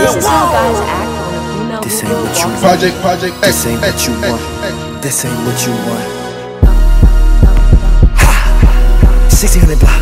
This is how guys act when a female This ain't what you want. Project X. This ain't what you want. This ain't what you want. 1600 block.